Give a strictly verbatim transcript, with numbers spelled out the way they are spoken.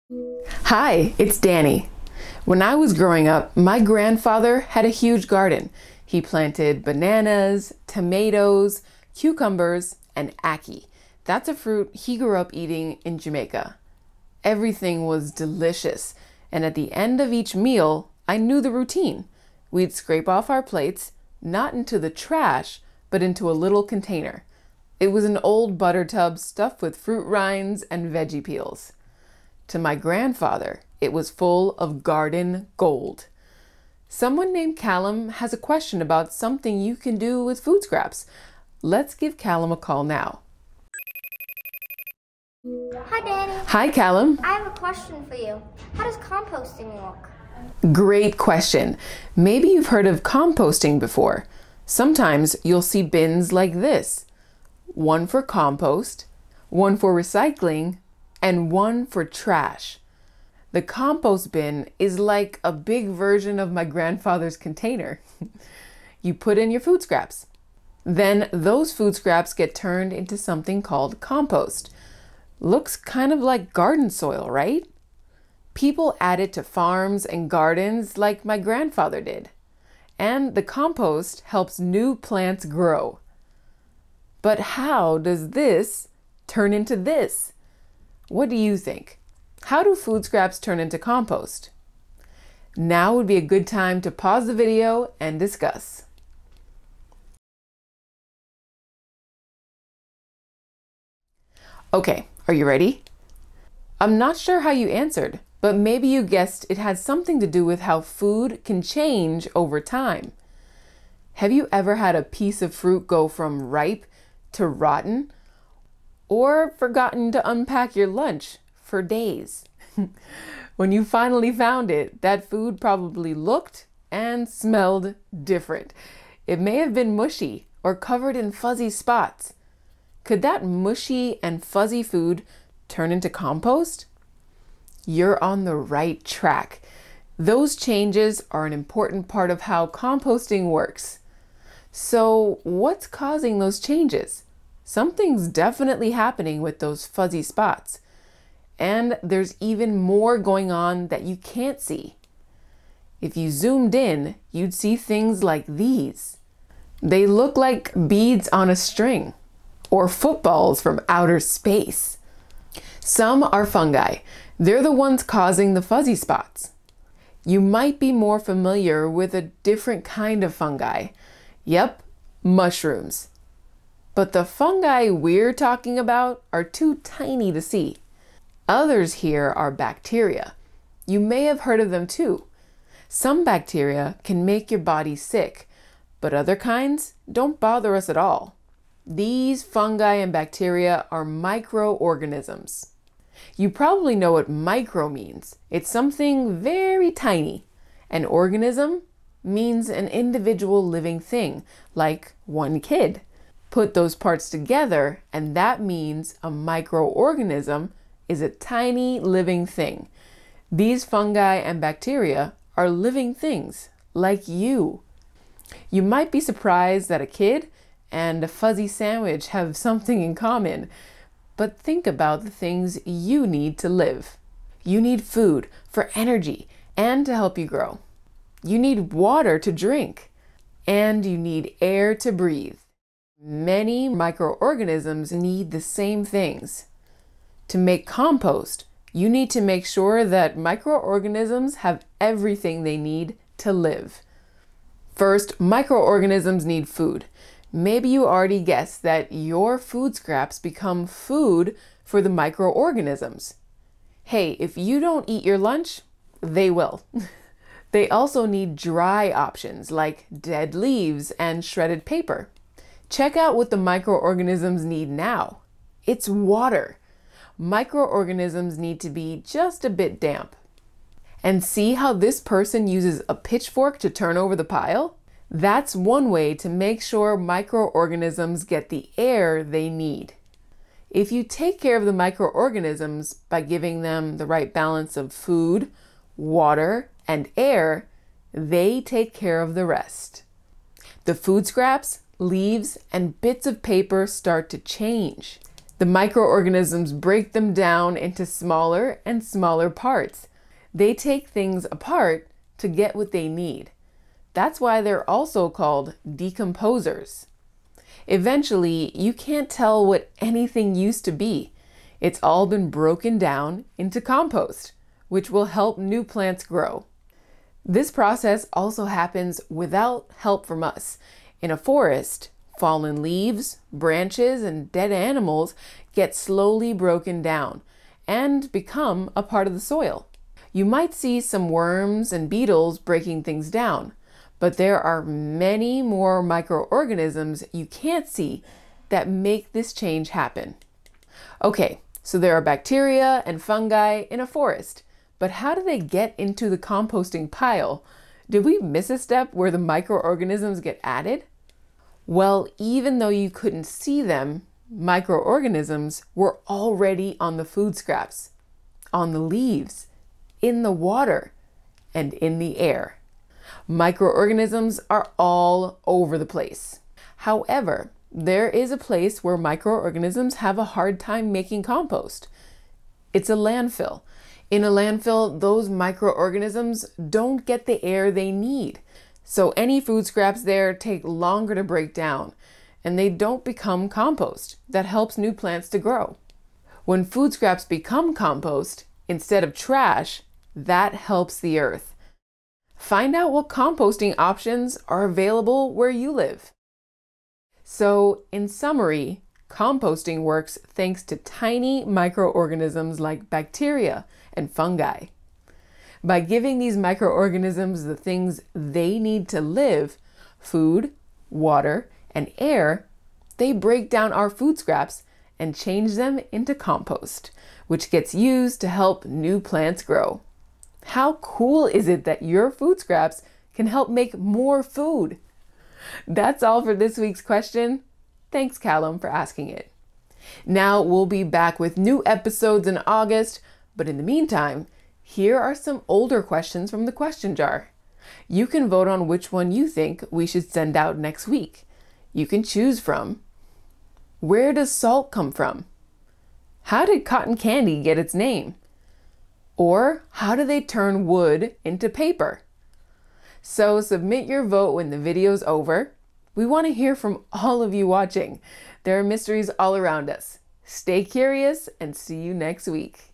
Hi, it's Danny. When I was growing up, my grandfather had a huge garden. He planted bananas, tomatoes, cucumbers, and ackee. That's a fruit he grew up eating in Jamaica. Everything was delicious, and at the end of each meal, I knew the routine. We'd scrape off our plates, not into the trash, but into a little container. It was an old butter tub stuffed with fruit rinds and veggie peels. To my grandfather, it was full of garden gold. Someone named Callum has a question about something you can do with food scraps. Let's give Callum a call now. Hi, Danny. Hi, Callum. I have a question for you. How does composting look? Great question. Maybe you've heard of composting before. Sometimes you'll see bins like this. One for compost, one for recycling, and one for trash. The compost bin is like a big version of my grandfather's container. You put in your food scraps. Then those food scraps get turned into something called compost. Looks kind of like garden soil, right? People add it to farms and gardens like my grandfather did. And the compost helps new plants grow. But how does this turn into this? What do you think? How do food scraps turn into compost? Now would be a good time to pause the video and discuss. Okay, are you ready? I'm not sure how you answered, but maybe you guessed it had something to do with how food can change over time. Have you ever had a piece of fruit go from ripe to rotten? Or forgotten to unpack your lunch for days? When you finally found it, that food probably looked and smelled different. It may have been mushy or covered in fuzzy spots. Could that mushy and fuzzy food turn into compost? You're on the right track. Those changes are an important part of how composting works. So, what's causing those changes? Something's definitely happening with those fuzzy spots. And there's even more going on that you can't see. If you zoomed in, you'd see things like these. They look like beads on a string, or footballs from outer space. Some are fungi. They're the ones causing the fuzzy spots. You might be more familiar with a different kind of fungi. Yep, mushrooms. But the fungi we're talking about are too tiny to see. Others here are bacteria. You may have heard of them too. Some bacteria can make your body sick, but other kinds don't bother us at all. These fungi and bacteria are microorganisms. You probably know what micro means. It's something very tiny. An organism means an individual living thing, like one kid. Put those parts together, and that means a microorganism is a tiny living thing. These fungi and bacteria are living things, like you. You might be surprised that a kid and a fuzzy sandwich have something in common, but think about the things you need to live. You need food for energy and to help you grow. You need water to drink, and you need air to breathe. Many microorganisms need the same things. To make compost, you need to make sure that microorganisms have everything they need to live. First, microorganisms need food. Maybe you already guessed that your food scraps become food for the microorganisms. Hey, if you don't eat your lunch, they will. They also need dry options like dead leaves and shredded paper. Check out what the microorganisms need now. It's water. Microorganisms need to be just a bit damp. And see how this person uses a pitchfork to turn over the pile? That's one way to make sure microorganisms get the air they need. If you take care of the microorganisms by giving them the right balance of food, water, and air, they take care of the rest. The food scraps, leaves, and bits of paper start to change. The microorganisms break them down into smaller and smaller parts. They take things apart to get what they need. That's why they're also called decomposers. Eventually, you can't tell what anything used to be. It's all been broken down into compost, which will help new plants grow. This process also happens without help from us. In a forest, fallen leaves, branches, and dead animals get slowly broken down and become a part of the soil. You might see some worms and beetles breaking things down, but there are many more microorganisms you can't see that make this change happen. Okay, so there are bacteria and fungi in a forest, but how do they get into the composting pile? Did we miss a step where the microorganisms get added? Well, even though you couldn't see them, microorganisms were already on the food scraps, on the leaves, in the water, and in the air. Microorganisms are all over the place. However, there is a place where microorganisms have a hard time making compost. It's a landfill. In a landfill, those microorganisms don't get the air they need. So any food scraps there take longer to break down, and they don't become compost that helps new plants to grow. When food scraps become compost instead of trash, that helps the earth. Find out what composting options are available where you live. So, in summary, composting works thanks to tiny microorganisms like bacteria and fungi. By giving these microorganisms the things they need to live, food, water, and air, they break down our food scraps and change them into compost, which gets used to help new plants grow. How cool is it that your food scraps can help make more food? That's all for this week's question. Thanks, Callum, for asking it. Now we'll be back with new episodes in August, but in the meantime, here are some older questions from the question jar. You can vote on which one you think we should send out next week. You can choose from: where does salt come from? How did cotton candy get its name? Or how do they turn wood into paper? So submit your vote when the video's over. We want to hear from all of you watching. There are mysteries all around us. Stay curious and see you next week.